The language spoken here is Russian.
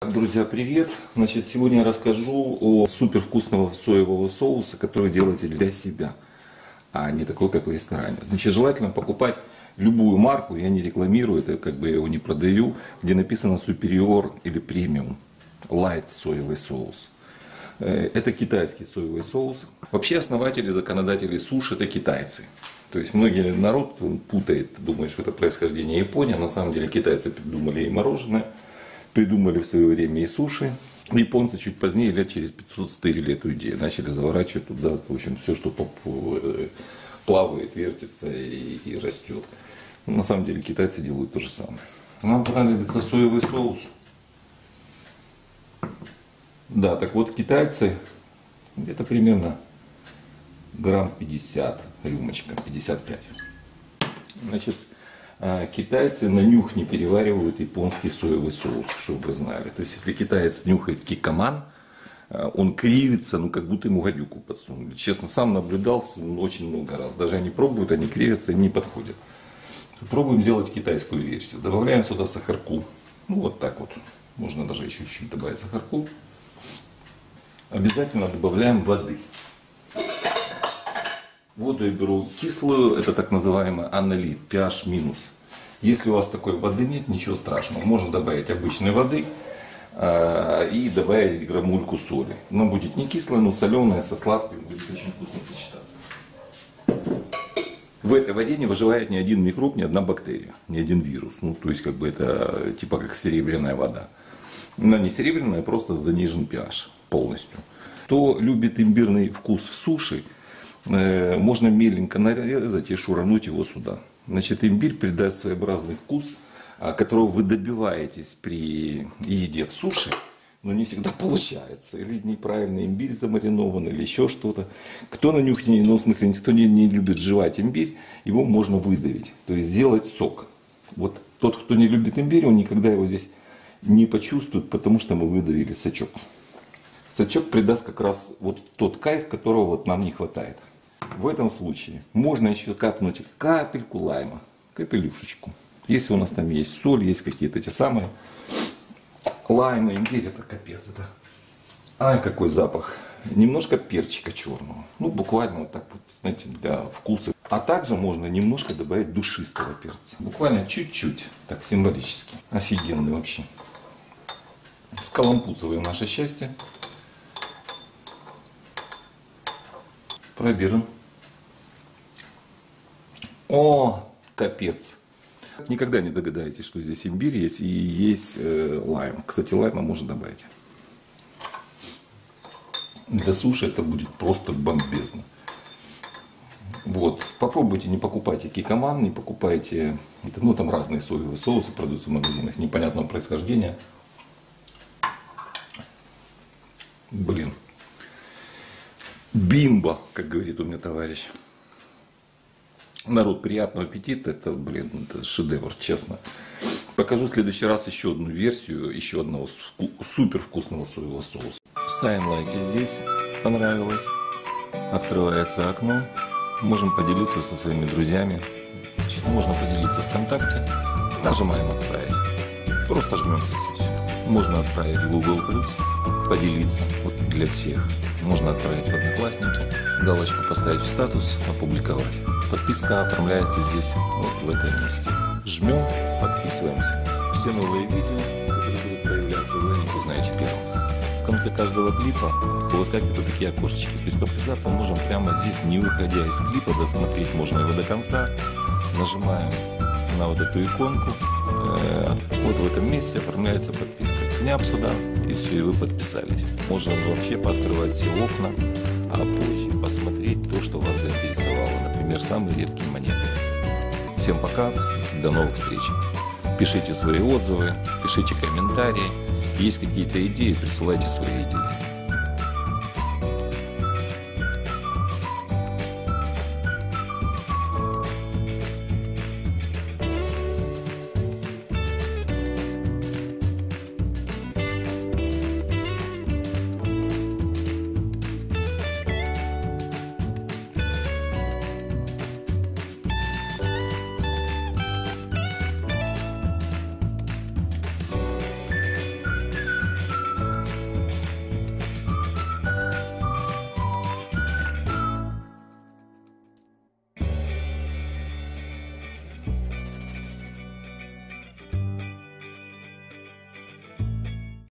Итак, друзья, привет! Значит, сегодня я расскажу о супер вкусного соевого соуса, который делаете для себя, а не такой, как в ресторане. Значит, желательно покупать любую марку, я не рекламирую, это как бы я его не продаю, где написано Superior или Premium Light соевый соус. Это китайский соевый соус. Вообще основатели, законодатели суши это китайцы. То есть многие народ путает, думает, что это происхождение Японии, а на самом деле китайцы придумали и мороженое, придумали в свое время и суши. Японцы чуть позднее, лет через 500, стырили эту идею, начали заворачивать туда, в общем, все, что плавает, вертится и растет. Но на самом деле китайцы делают то же самое. Нам понадобится соевый соус. Да, так вот китайцы где-то примерно грамм 50, рюмочка 55. Значит, китайцы на нюх не переваривают японский соевый соус, чтобы вы знали. То есть, если китаец нюхает киккоман, он кривится, ну как будто ему гадюку подсунули. Честно, сам наблюдал очень много раз. Даже они пробуют, они кривятся и не подходят. Пробуем сделать китайскую версию. Добавляем сюда сахарку. Ну вот так вот. Можно даже еще чуть-чуть добавить сахарку. Обязательно добавляем воды. Воду я беру кислую, это так называемый анилит, pH минус. Если у вас такой воды нет, ничего страшного. Можно добавить обычной воды и добавить граммульку соли. Она будет не кислая, но соленая, со сладким, будет очень вкусно сочетаться. В этой воде не выживает ни один микроб, ни одна бактерия, ни один вирус. Ну, то есть, как бы это типа как серебряная вода. Она не серебряная, просто занижен pH полностью. Кто любит имбирный вкус в суши, можно меленько нарезать и шурануть его сюда. Значит, имбирь придаст своеобразный вкус, которого вы добиваетесь при еде в суши, но не всегда получается. Или неправильный имбирь замаринован, или еще что-то. Кто на нюх не, ну, в смысле, кто не любит жевать имбирь, его можно выдавить, то есть сделать сок. Вот тот, кто не любит имбирь, он никогда его здесь не почувствует, потому что мы выдавили сочок. Сочок придаст как раз вот тот кайф, которого вот нам не хватает. В этом случае можно еще капнуть капельку лайма, капелюшечку. Если у нас там есть соль, есть какие-то те самые лаймы, имбирь, это капец. Это. Ай, какой запах. Немножко перчика черного. Ну, буквально вот так вот, знаете, для вкуса. А также можно немножко добавить душистого перца. Буквально чуть-чуть, так символически. Офигенный вообще. Скалампуцевое наше счастье. Пробежим. О, капец. Никогда не догадаетесь, что здесь имбирь есть и есть лайм. Кстати, лайма можно добавить. Для суши это будет просто бомбезно. Вот. Попробуйте, не покупайте киккоман, не покупайте, ну там разные соевые соусы продаются в магазинах непонятного происхождения. Блин. Бимба, как говорит у меня товарищ. Народ, приятного аппетита. Это, блин, это шедевр, честно. Покажу в следующий раз еще одну версию, еще одного супер вкусного соевого соуса. Ставим лайки здесь, понравилось. Открывается окно. Можем поделиться со своими друзьями. Значит, можно поделиться ВКонтакте. Нажимаем отправить. Просто жмем здесь. Можно отправить в Google+, поделиться вот для всех. Можно отправить в Одноклассники, галочку поставить в статус, опубликовать. Подписка оформляется здесь, вот в этом месте. Жмем, подписываемся. Все новые видео, которые будут появляться, вы узнаете первым. В конце каждого клипа выскакивают вот такие окошечки. То есть подписаться можем прямо здесь, не выходя из клипа, досмотреть можно его до конца. Нажимаем на вот эту иконку. Вот в этом месте оформляется подписка. Княп сюда, и все, и вы подписались. Можно вообще пооткрывать все окна, а позже посмотреть то, что вас заинтересовало. Например, самые редкие монеты. Всем пока, до новых встреч. Пишите свои отзывы, пишите комментарии. Есть какие-то идеи, присылайте свои идеи.